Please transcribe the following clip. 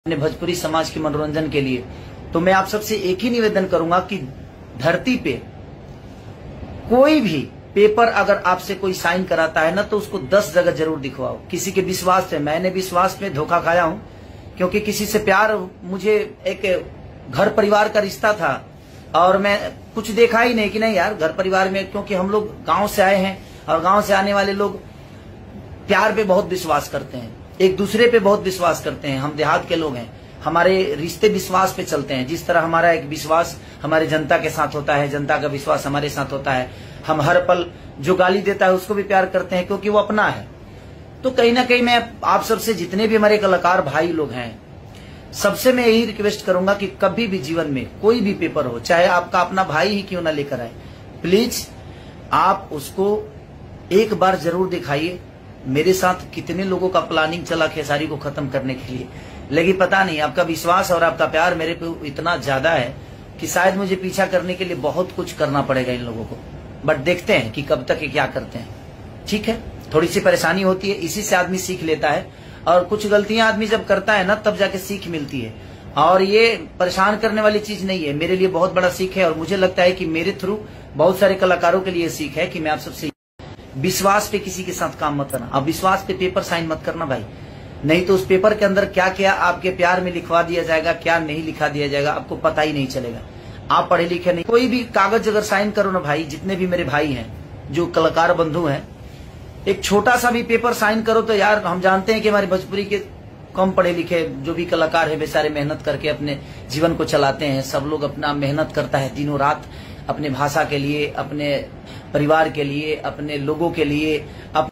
अपने भोजपुरी समाज के मनोरंजन के लिए। तो मैं आप सबसे एक ही निवेदन करूंगा कि धरती पे कोई भी पेपर अगर आपसे कोई साइन कराता है ना, तो उसको 10 जगह जरूर दिखवाओ। किसी के विश्वास पे, मैंने विश्वास में धोखा खाया हूं, क्योंकि किसी से प्यार, मुझे एक घर परिवार का रिश्ता था और मैं कुछ देखा ही नहीं कि नहीं यार घर परिवार में, क्योंकि हम लोग गांव से आए हैं और गांव से आने वाले लोग प्यार पे बहुत विश्वास करते हैं, एक दूसरे पे बहुत विश्वास करते हैं। हम देहात के लोग हैं, हमारे रिश्ते विश्वास पे चलते हैं। जिस तरह हमारा एक विश्वास हमारे जनता के साथ होता है, जनता का विश्वास हमारे साथ होता है। हम हर पल जो गाली देता है उसको भी प्यार करते हैं, क्योंकि वो अपना है। तो कहीं ना कहीं मैं आप सबसे, जितने भी हमारे कलाकार भाई लोग हैं, सबसे मैं यही रिक्वेस्ट करूंगा कि कभी भी जीवन में कोई भी पेपर हो, चाहे आपका अपना भाई ही क्यों ना लेकर आए, प्लीज आप उसको एक बार जरूर दिखाइए। मेरे साथ कितने लोगों का प्लानिंग चला खेसारी को खत्म करने के लिए, लेकिन पता नहीं, आपका विश्वास और आपका प्यार मेरे पे इतना ज्यादा है कि शायद मुझे पीछा करने के लिए बहुत कुछ करना पड़ेगा इन लोगों को। बट देखते हैं कि कब तक ये क्या करते हैं। ठीक है, थोड़ी सी परेशानी होती है, इसी से आदमी सीख लेता है, और कुछ गलतियां आदमी जब करता है ना, तब जाके सीख मिलती है। और ये परेशान करने वाली चीज नहीं है, मेरे लिए बहुत बड़ा सीख है। और मुझे लगता है कि मेरे थ्रू बहुत सारे कलाकारों के लिए सीख है कि मैं आप सबसे, विश्वास पे किसी के साथ काम मत करना। अब विश्वास पे पेपर साइन मत करना भाई, नहीं तो उस पेपर के अंदर क्या क्या आपके प्यार में लिखवा दिया जाएगा, क्या नहीं लिखा दिया जाएगा, आपको पता ही नहीं चलेगा। आप पढ़े लिखे नहीं, कोई भी कागज अगर साइन करो ना भाई, जितने भी मेरे भाई हैं जो कलाकार बंधु हैं, एक छोटा सा भी पेपर साइन करो तो यार, हम जानते हैं कि हमारे भोजपुरी के कम पढ़े लिखे जो भी कलाकार है, बेचारे मेहनत करके अपने जीवन को चलाते हैं। सब लोग अपना मेहनत करता है दिनों रात, अपने भाषा के लिए, अपने परिवार के लिए, अपने लोगों के लिए,